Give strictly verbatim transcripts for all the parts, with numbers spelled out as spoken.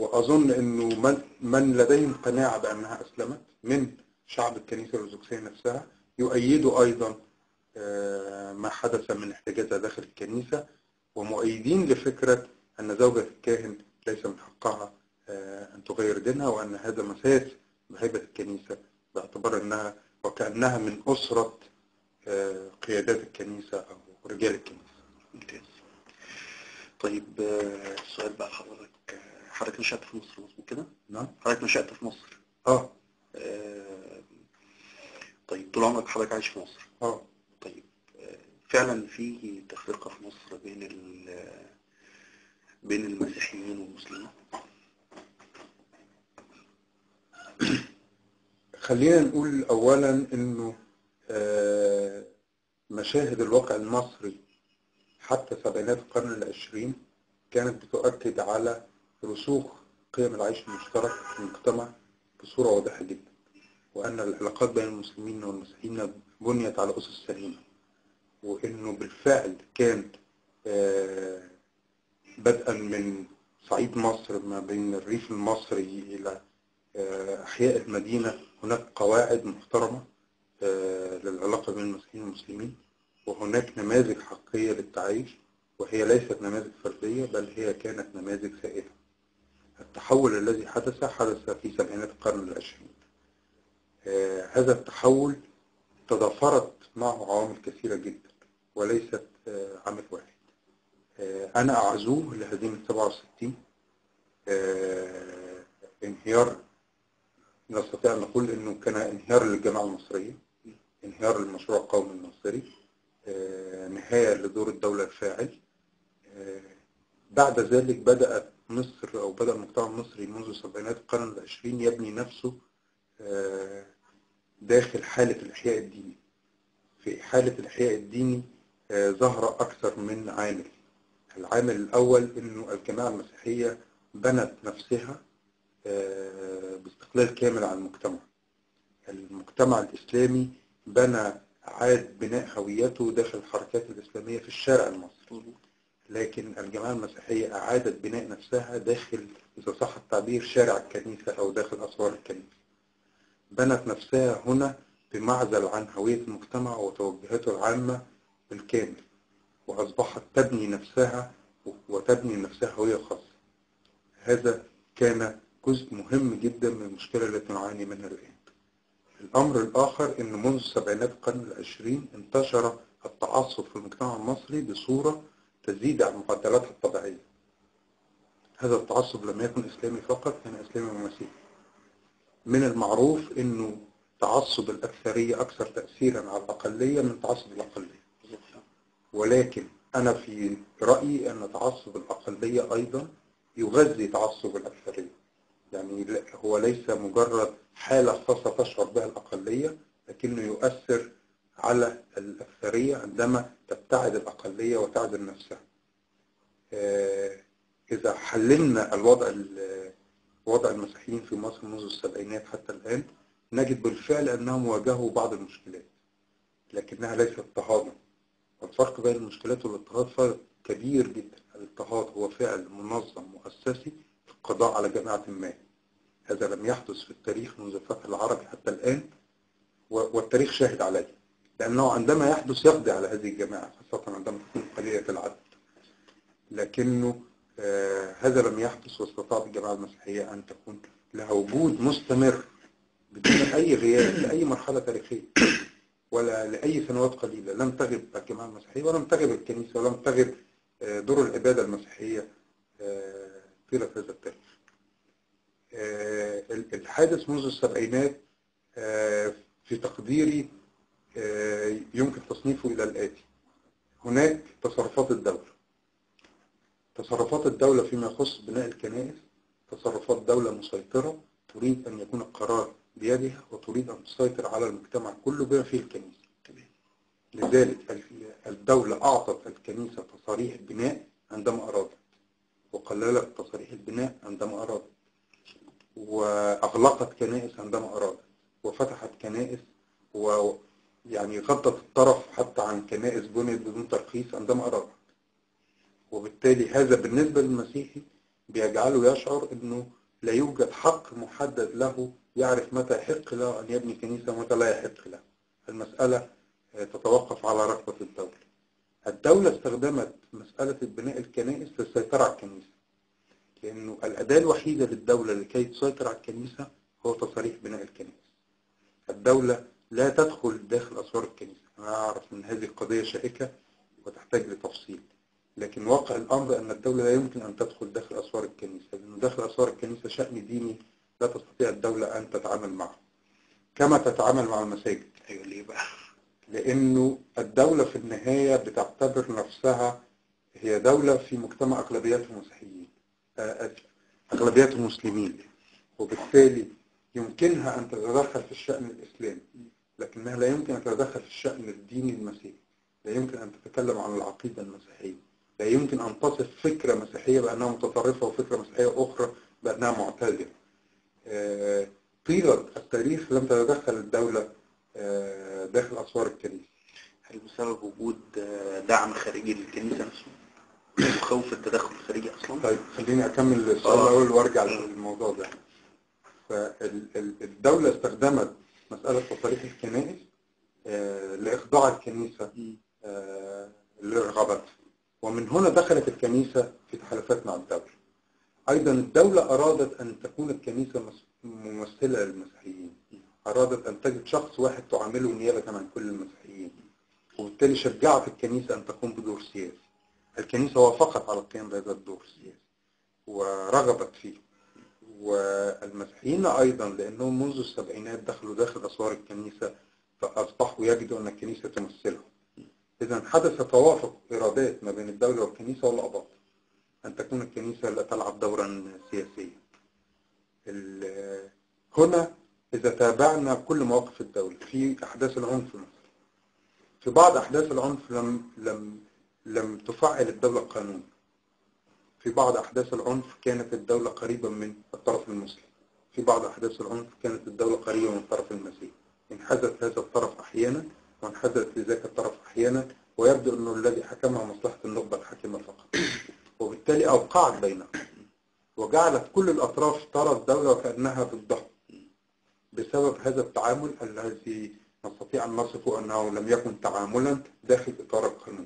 وأظن أنه من, من لديهم قناعة بأنها أسلمت من شعب الكنيسة الأرثوذكسية نفسها يؤيدوا أيضا ما حدث من احتجاجها داخل الكنيسة، ومؤيدين لفكرة أن زوجة الكاهن ليس من حقها أن تغير دينها، وأن هذا مساس بهيبة الكنيسة باعتبار أنها وكأنها من أسرة قيادات الكنيسة أو رجال الكنيسة. ممتاز. طيب السؤال بقى حضرتك، حضرتك نشأت في مصر مظبوط كده؟ نعم. حضرتك نشأت في مصر؟ اه. طيب طول عمرك حضرتك عايش في مصر؟ اه. طيب فعلا في تفرقة في مصر بين بين المسيحيين والمسلمين؟ خلينا نقول أولا إنه مشاهد الواقع المصري حتى سبعينات القرن العشرين كانت بتؤكد على رسوخ قيم العيش المشترك في المجتمع بصورة واضحة جدا، وأن العلاقات بين المسلمين والمسيحيين بنيت على أسس سليمة، وإنه بالفعل كان بدءا من صعيد مصر ما بين الريف المصري إلى أحياء المدينة هناك قواعد محترمة للعلاقة بين المسيحيين والمسلمين، وهناك نماذج حقيقية للتعايش، وهي ليست نماذج فردية بل هي كانت نماذج سائدة. التحول الذي حدث حدث في سبعينات القرن العشرين. هذا التحول تضافرت معه عوامل كثيرة جدا وليست عامل واحد. أنا أعزوه لهزيمة سبعة وستين، انهيار نستطيع أن نقول أنه كان انهيار للجماعة المصرية، انهيار للمشروع القومي المصري، نهاية لدور الدولة الفاعل. بعد ذلك بدأت مصر أو بدأ المجتمع المصري منذ سبعينات القرن العشرين يبني نفسه داخل حالة الإحياء الديني. في حالة الإحياء الديني ظهر أكثر من عامل. العامل الأول أنه الجماعة المسيحية بنت نفسها باستقلال كامل عن المجتمع. المجتمع الإسلامي بنى عاد بناء هويته داخل الحركات الإسلامية في الشارع المصري، لكن الجماعة المسيحية أعادت بناء نفسها داخل، إذا صح التعبير، شارع الكنيسة أو داخل أسوار الكنيسة. بنت نفسها هنا بمعزل عن هوية المجتمع وتوجهاته العامة بالكامل، وأصبحت تبني نفسها وتبني نفسها هوية خاصة. هذا كان جزء مهم جدا من المشكلة التي نعاني منها الآن. الأمر الآخر أن منذ سبعينات القرن العشرين انتشر التعصب في المجتمع المصري بصورة تزيد عن معدلاتها الطبيعية. هذا التعصب لم يكن إسلامي فقط، كان إسلامي ومسيحي. من المعروف أنه تعصب الأكثرية أكثر تأثيرا على الأقلية من تعصب الأقلية، ولكن أنا في رأيي أن تعصب الأقلية أيضا يغذي تعصب الأكثرية. يعني هو ليس مجرد حالة خاصة تشعر بها الأقلية، لكنه يؤثر على الأكثرية عندما تبتعد الأقلية وتعزل نفسها. إذا حللنا الوضع وضع المسيحيين في مصر منذ السبعينات حتى الآن نجد بالفعل أنهم واجهوا بعض المشكلات، لكنها ليست اضطهادا. والفرق بين المشكلات والاضطهاد فرق كبير جدا. الاضطهاد هو فعل منظم مؤسسي في القضاء على جماعة ما. هذا لم يحدث في التاريخ منذ الفتح العربي حتى الآن، والتاريخ شاهد عليه، لأنه عندما يحدث يقضي على هذه الجماعة خاصة عندما تكون قليلة العدد. لكنه آه هذا لم يحدث، واستطاعت الجماعة المسيحية أن تكون لها وجود مستمر بدون أي غياب لأي مرحلة تاريخية ولا لأي سنوات قليلة. لم تغب الجماعة المسيحية ولم تغب الكنيسة ولم تغب آه دور العبادة المسيحية آه طيلة هذا التاريخ. آه الحادث منذ السبعينات آه في تقديري آه يمكن تصنيفه إلى الآتي. هناك تصرفات الدولة. تصرفات الدولة فيما يخص بناء الكنائس تصرفات دولة مسيطرة تريد أن يكون القرار بيدها وتريد أن تسيطر على المجتمع كله بما فيه الكنيسة. لذلك الدولة أعطت الكنيسة تصاريح بناء عندما أرادت، وقللت تصاريح البناء عندما أرادت، وأغلقت كنائس عندما أرادت، وفتحت كنائس ويعني غطت الطرف حتى عن كنائس بنيت بدون ترخيص عندما أرادت. وبالتالي هذا بالنسبة للمسيحي بيجعله يشعر أنه لا يوجد حق محدد له يعرف متى يحق له أن يبني كنيسة ومتى لا يحق له. المسألة تتوقف على رغبة الدولة. الدولة استخدمت مسألة بناء الكنائس للسيطرة على الكنيسة، لأنه الأداة الوحيدة للدولة لكي تسيطر على الكنيسة هو تصاريح بناء الكنائس. الدولة لا تدخل داخل أسوار الكنيسة. أنا أعرف أن هذه القضية شائكة وتحتاج لتفصيل، لكن واقع الأمر أن الدولة لا يمكن أن تدخل داخل أسوار الكنيسة، لأنه داخل أسوار الكنيسة شأن ديني لا تستطيع الدولة أن تتعامل معه كما تتعامل مع المساجد. أيوة ليه بقى؟ لأنه الدولة في النهاية بتعتبر نفسها هي دولة في مجتمع أغلبياتهم مسيحيين، أغلبياتهم مسلمين، وبالتالي يمكنها أن تتدخل في الشأن الإسلامي، لكنها لا يمكن أن تتدخل في الشأن الديني المسيحي. لا يمكن أن تتكلم عن العقيدة المسيحية، لا يمكن أن تصف فكرة مسيحية بأنها متطرفة وفكرة مسيحية أخرى بأنها معتدلة. طيلة التاريخ لم تتدخل الدولة داخل أسوار الكنيسة. هل بسبب وجود دعم خارجي للكنيسة نفسه وخوف التدخل الخارجي أصلا؟ طيب خليني أكمل السؤال الأول وأرجع للموضوع ده. فالدولة استخدمت مسألة تصاريح الكنائس لإخضاع الكنيسة لرغبتها، ومن هنا دخلت الكنيسة في تحالفات مع الدولة. أيضا الدولة أرادت أن تكون الكنيسة ممثلة للمسيحيين، أرادت أن تجد شخص واحد تعامله نيابة عن كل المسيحيين، وبالتالي شجعت الكنيسة أن تقوم بدور سياسي. الكنيسة وافقت على القيام بهذا الدور السياسي ورغبت فيه، والمسيحيين أيضا لأنهم منذ السبعينات دخلوا داخل أسوار الكنيسة فأصبحوا يجدوا أن الكنيسة تمثلهم. إذا حدث توافق إرادات ما بين الدولة والكنيسة والأباط أن تكون الكنيسة لا تلعب دورا سياسيا. هنا إذا تابعنا كل مواقف الدولة في أحداث العنف مثلا، في بعض أحداث العنف لم لم لم تفعل الدولة القانون. في بعض أحداث العنف كانت الدولة قريبة من الطرف المسلم، في بعض أحداث العنف كانت الدولة قريبة من الطرف المسيحي. انحازت هذا الطرف أحيانا وانحازت لذاك الطرف أحيانا، ويبدو أنه الذي حكمها مصلحة النخبة الحاكمة فقط، وبالتالي أوقعت بينهم وجعلت كل الأطراف ترى الدولة وكأنها ضدها بسبب هذا التعامل الذي نستطيع أن نصفه أنه لم يكن تعاملا داخل إطار القانون.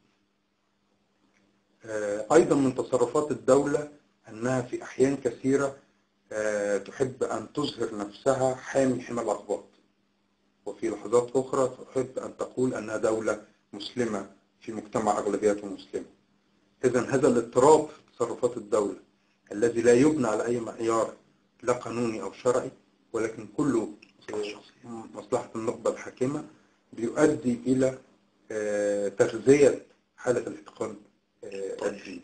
أيضا من تصرفات الدولة أنها في أحيان كثيرة تحب أن تظهر نفسها حامي حمى الأقباط، وفي لحظات أخرى تحب أن تقول أنها دولة مسلمة في مجتمع أغلبيته مسلمة. إذن هذا الاضطراب في تصرفات الدولة الذي لا يبنى على أي معيار لا قانوني أو شرعي، ولكن كله مصلحة النخبة الحاكمة، بيؤدي إلى تغذية حالة الاحتقان الديني.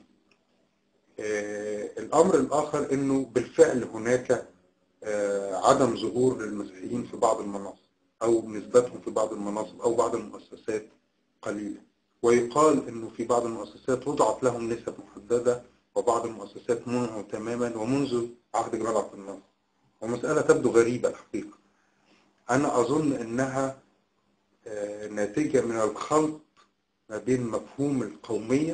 الأمر الآخر أنه بالفعل هناك عدم ظهور للمسيحيين في بعض المناصب أو نسبتهم في بعض المناصب أو بعض المؤسسات قليلة، ويقال أنه في بعض المؤسسات وضعت لهم نسب محددة وبعض المؤسسات منعوا تماما ومنذ عهد جمال عبد الناصر، ومسألة تبدو غريبة الحقيقة. أنا أظن أنها ناتجة من الخلط ما بين مفهوم القومية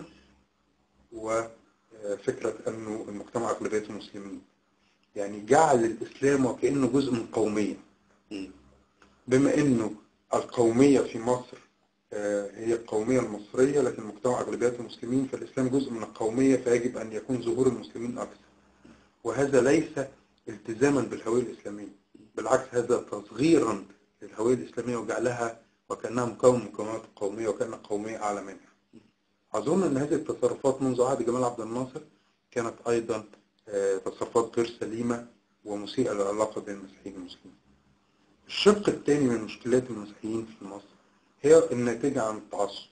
وفكرة أنه المجتمع أغلبيته مسلمين، يعني جعل الإسلام وكأنه جزء من قومية، بما أنه القومية في مصر هي القومية المصرية لكن المجتمع أغلبيته مسلمين، فالإسلام جزء من القومية فيجب أن يكون ظهور المسلمين أكثر، وهذا ليس التزاما بالهوية الإسلامية، بالعكس هذا تصغيرا للهوية الإسلامية وجعلها وكأنها مكون مكونات القومية وكأن القومية أعلى منها. أظن أن هذه التصرفات منذ عهد جمال عبد الناصر كانت أيضا تصرفات غير سليمة ومسيئة للعلاقة بين المسيحيين والمسلمين. الشق الثاني من مشكلات المسيحيين في مصر هي الناتجة عن التعصب،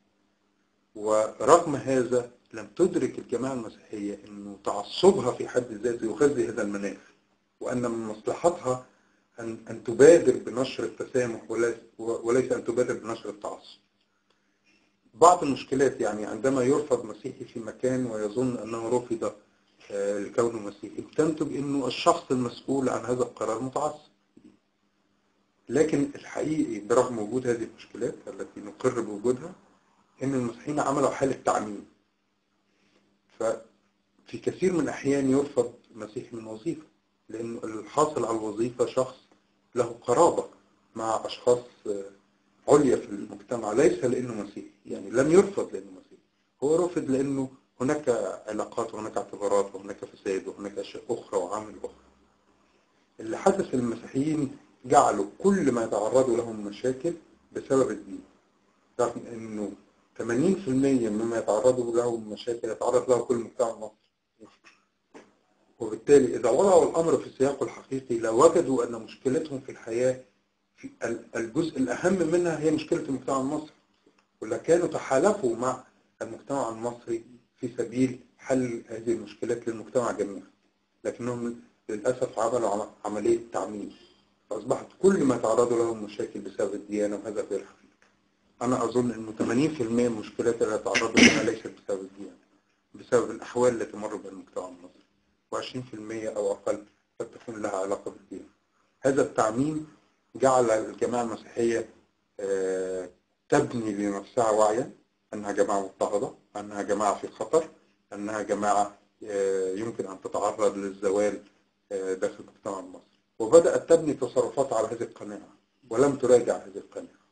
ورغم هذا لم تدرك الجماعة المسيحية أنه تعصبها في حد ذاته يغذي هذا المناخ، وأن من مصلحتها أن أن تبادر بنشر التسامح وليس أن تبادر بنشر التعصب. بعض المشكلات يعني عندما يرفض مسيحي في مكان ويظن أنه رفض لكونه مسيحي تنتج أنه الشخص المسؤول عن هذا القرار متعصب، لكن الحقيقي برغم وجود هذه المشكلات التي نقر بوجودها أن المسيحيين عملوا حالة تعميم، ففي كثير من الأحيان يرفض مسيحي من وظيفة، لأن الحاصل على الوظيفة شخص له قرابة مع أشخاص عليا في المجتمع، ليس لأنه مسيحي، يعني لم يرفض لأنه مسيحي، هو رفض لأنه هناك علاقات وهناك اعتبارات وهناك فساد وهناك أشياء أخرى وعامل أخرى. اللي حدث للمسيحيين جعلوا كل ما يتعرضوا لهم مشاكل بسبب الدين، رغم أنه ثمانين بالمئة مما يتعرضوا له مشاكل يتعرض له كل المجتمع المصري. وبالتالي إذا وضعوا الأمر في سياقه الحقيقي لوجدوا أن مشكلتهم في الحياة في الجزء الأهم منها هي مشكلة المجتمع المصري، ولكانوا تحالفوا مع المجتمع المصري في سبيل حل هذه المشكلات للمجتمع جميعا، لكنهم للأسف عملوا عملية تعميم، فأصبحت كل ما تعرضوا لهم مشاكل بسبب الديانة، وهذا غير حقيقي. أنا أظن أن ثمانين بالمئة من المشكلات اللي تعرضوا لها ليست بسبب الديانة، بسبب الأحوال التي تمر بها المجتمع المصري، وعشرين بالمئة أو أقل قد تكون لها علاقة بالدين. هذا التعميم جعل الجماعة المسيحية تبني لنفسها وعيا أنها جماعة مضطهدة، أنها جماعة في خطر، أنها جماعة يمكن أن تتعرض للزوال داخل المجتمع المصري، وبدأت تبني تصرفات على هذه القناعة ولم تراجع هذه القناعة.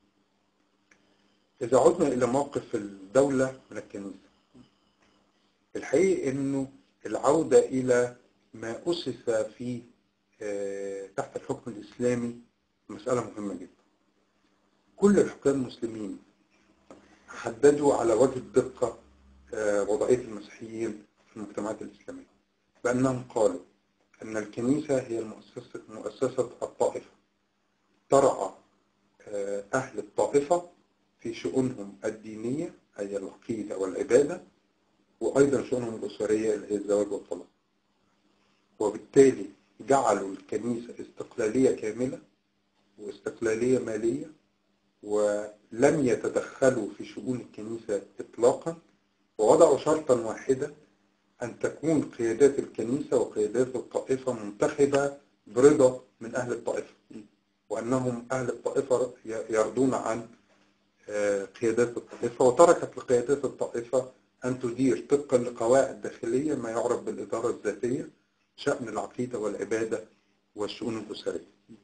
إذا عدنا إلى موقف الدولة من الكنيسة، الحقيقة أنه العودة إلى ما أسس في تحت الحكم الإسلامي مسألة مهمة جدا. كل الحكام المسلمين حددوا على وجه الدقة وضعية المسيحيين في المجتمعات الإسلامية، بأنهم قالوا أن الكنيسة هي المؤسسة مؤسسة الطائفة، ترعى أهل الطائفة في شؤونهم الدينية أي العقيدة والعبادة، وأيضا شؤونهم الأسرية اللي هي الزواج والطلاق. وبالتالي جعلوا الكنيسة استقلالية كاملة واستقلالية مالية، ولم يتدخلوا في شؤون الكنيسة إطلاقا، ووضعوا شرطا واحدا أن تكون قيادات الكنيسة وقيادات الطائفة منتخبة برضا من أهل الطائفة، وأنهم أهل الطائفة يرضون عن قيادات الطائفة، وتركت لقيادات الطائفة أن تدير طبقا لقواعد داخلية ما يعرف بالإدارة الذاتية شأن العقيدة والعبادة والشؤون الأسرية.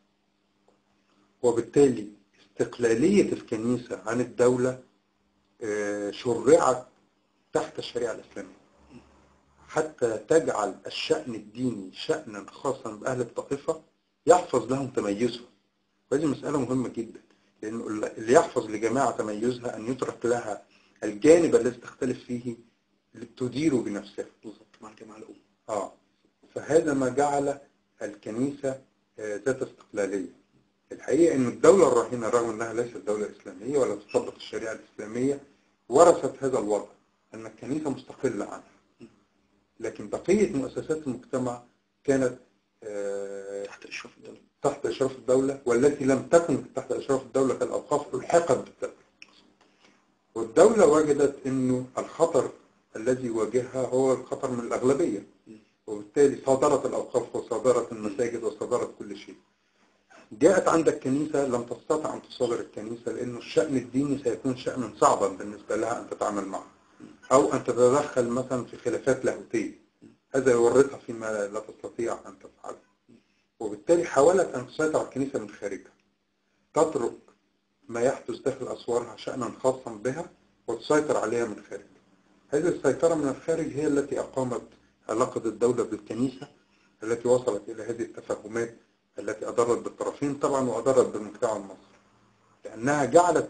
وبالتالي استقلالية الكنيسة عن الدولة شرعت تحت الشريعة الإسلامية حتى تجعل الشأن الديني شأنا خاصا بأهل الطائفة يحفظ لهم تميزهم. وهذه مسألة مهمة جدا، لأن اللي يحفظ لجماعة تميزها أن يترك لها الجانب الذي تختلف فيه تديره بنفسها مع الجماعة الأم. آه. فهذا ما جعل الكنيسة ذات استقلالية. الحقيقة أن الدولة الراهنة رغم أنها ليست دولة إسلامية ولا تطبق الشريعة الإسلامية ورثت هذا الوضع أن الكنيسة مستقلة عنها، لكن بقية مؤسسات المجتمع كانت تحت إشراف الدولة تحت إشراف الدولة والتي لم تكن تحت إشراف الدولة كالأوقاف ألحقت بالدولة. والدولة وجدت أنه الخطر الذي واجهها هو الخطر من الأغلبية، وبالتالي صادرت الأوقاف وصادرت المساجد وصادرت كل شيء. جاءت عند الكنيسة لم تستطع أن تصادر الكنيسة، لأنه الشأن الديني سيكون شأنا صعبا بالنسبة لها أن تتعامل معه، أو أن تتدخل مثلا في خلافات لاهوتية، هذا يورطها فيما لا تستطيع أن تفعله. وبالتالي حاولت أن تسيطر على الكنيسة من خارجها، تترك ما يحدث داخل أسوارها شأنا خاصا بها وتسيطر عليها من خارج. هذه السيطرة من الخارج هي التي أقامت علاقة الدولة بالكنيسة، التي وصلت إلى هذه التفاهمات التي أضرت بالطرفين طبعا وأضرت بالمجتمع المصري، لأنها جعلت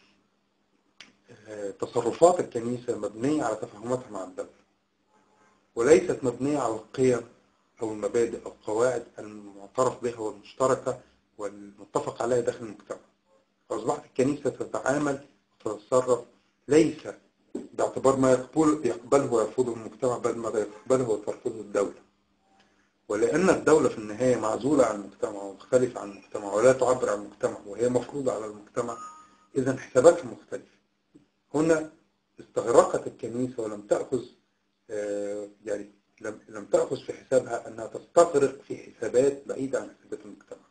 تصرفات الكنيسة مبنية على تفاهماتها مع الدولة، وليست مبنية على القيم أو المبادئ أو القواعد المعترف بها والمشتركة والمتفق عليها داخل المجتمع. فأصبحت الكنيسة تتعامل وتتصرف ليس باعتبار ما يقبل يقبله ويرفضه المجتمع، بل ما يقبله وترفضه الدولة. ولأن الدولة في النهاية معزولة عن المجتمع ومختلفة عن المجتمع ولا تعبر عن المجتمع وهي مفروضة على المجتمع، إذا حساباتها مختلفة. هنا استغرقت الكنيسة ولم تأخذ يعني لم لم تأخذ في حسابها أنها تستغرق في حسابات بعيدة عن حسابات المجتمع.